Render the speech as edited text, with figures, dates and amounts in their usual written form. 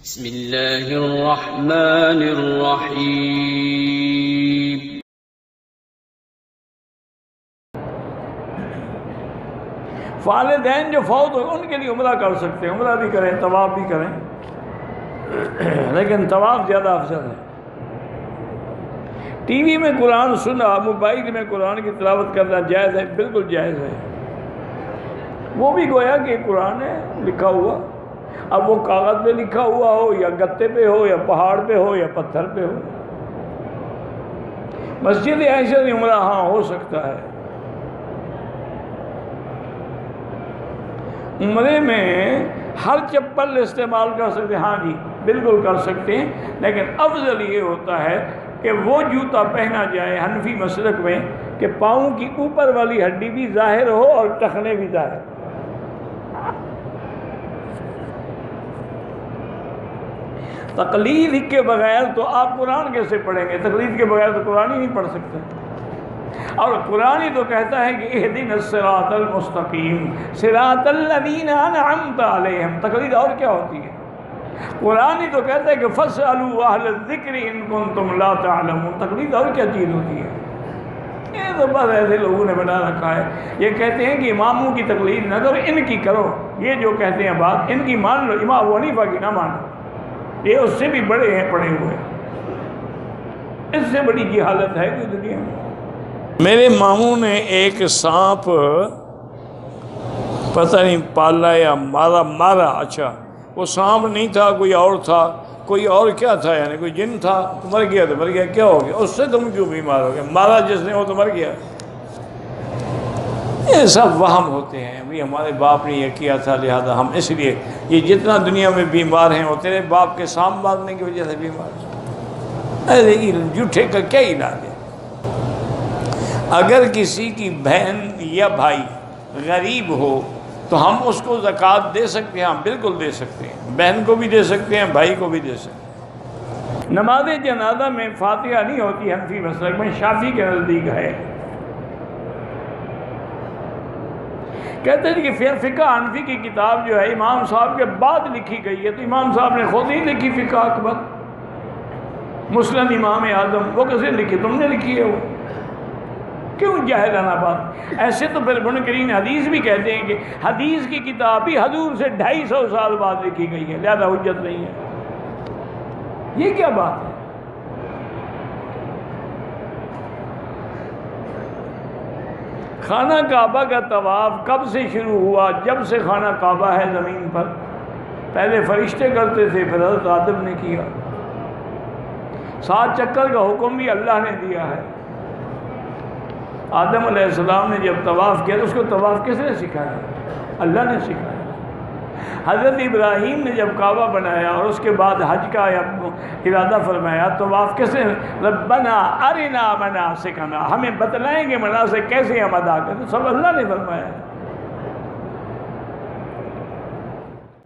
بسم اللہ الرحمن الرحیم۔ والدین جو فوت ہو ان کے لیے عمرہ کر سکتے ہیں، عمرہ بھی کریں، طواف بھی کریں، لیکن طواف زیادہ افضل ہے۔ ٹی وی میں قرآن سنا، موبائل میں قرآن کی تلاوت کرنا جائز ہے، بالکل جائز ہے۔ وہ بھی گویا کہ قرآن ہے لکھا ہوا، اب وہ کاغذ پہ لکھا ہوا ہو یا گتے پہ ہو یا پہاڑ پہ ہو یا پتھر پہ ہو۔ مسجد عائشہ میں عمرہ ہاں ہو سکتا ہے۔ عمرے میں ہر چپل استعمال کر سکتے ہیں، ہاں جی بالکل کر سکتے ہیں، لیکن افضل یہ ہوتا ہے کہ وہ جوتا پہنا جائے حنفی مسلک میں کہ پاؤں کی اوپر والی ہڈی بھی ظاہر ہو اور ٹخنے بھی ظاہر ہو۔ تقلید کے بغیر تو آپ قرآن کیسے پڑھیں گے؟ تقلید کے بغیر تو قرآن ہی نہیں پڑھ سکتے، اور قرآن ہی تو کہتا ہے کہ اہدنا الصراط المستقیم صراط الذین انعمت علیہم۔ تقلید اور کیا ہوتی ہے؟ قرآن ہی تو کہتا ہے کہ فاسألوا اہل الذکر ان کنتم لا تعلمون۔ تقلید اور کیا چیز ہوتی ہے؟ یہ تو بس ایسے لوگوں نے بنا رکھا ہے۔ یہ کہتے ہیں کہ اماموں کی تقلید نہ کرو، ان کی کرو۔ یہ جو کہتے ہیں بات، ان کی مان لو، امام ابو حنیفہ کی نہ مانو، یہ اس سے بھی بڑے ہیں پڑے ہوئے۔ اس سے بڑی جہالت ہے کہ دنیا میں۔ میرے ماموں نے ایک سانپ پتہ نہیں پالا یا مارا، اچھا وہ سانپ نہیں تھا، کوئی اور تھا، کوئی اور کیا تھا، یعنی کوئی جن تھا، تو مر گیا، کیا ہو گیا؟ اس سے تم کیوں بیمار ہو گئے؟ مارا جس نے وہ تو مر گیا۔ یہ سب وہم ہوتے ہیں، بھی ہمارے باپ نے یہ کیا تھا لہذا ہم اس لیے، یہ جتنا دنیا میں بیمار ہیں وہ تیرے باپ کے سانپ مارنے کی وجہ سے بیمار ہیں۔ ارے جھوٹے کا کیا علاج ہے؟ اگر کسی کی بہن یا بھائی غریب ہو تو ہم اس کو زکوٰۃ دے سکتے ہیں، ہم بالکل دے سکتے ہیں، بہن کو بھی دے سکتے ہیں، بھائی کو بھی دے سکتے ہیں۔ نماز جنازہ میں فاتحہ نہیں ہوتی حنفی مسلک میں، شافعی کے نزدیک ہے۔ کہتے ہیں کہ فقہ حنفی کی کتاب جو ہے امام صاحب کے بعد لکھی گئی ہے، تو امام صاحب نے خود ہی لکھی فقہ اکبر، مسند امام اعظم، وہ کیسے لکھی؟ تم نے لکھی ہے وہ؟ کیوں جاہلانہ بات؟ ایسے تو پھر منکرین حدیث بھی کہتے ہیں کہ حدیث کی کتاب بھی حضور سے 250 سال بعد لکھی گئی ہے، لہذا حجت نہیں ہے۔ یہ کیا بات ہے؟ خانہ کعبہ کا طواف کب سے شروع ہوا؟ جب سے خانہ کعبہ ہے زمین پر۔ پہلے فرشتے کرتے تھے، پھر حضرت آدم نے کیا۔ 7 چکر کا حکم بھی اللہ نے دیا ہے۔ آدم علیہ السلام نے جب طواف کیا تو اس کو طواف کس نے سکھایا؟ اللہ نے سکھایا۔ حضرت ابراہیم نے جب کعبہ بنایا اور اس کے بعد حج کا ارادہ فرمایا، طواف کس نے؟ ربنا ارنا مناسکنا، ہمیں بتلائیں گے مناسک کیسے ہم ادا کریں، سب اللہ نے فرمایا۔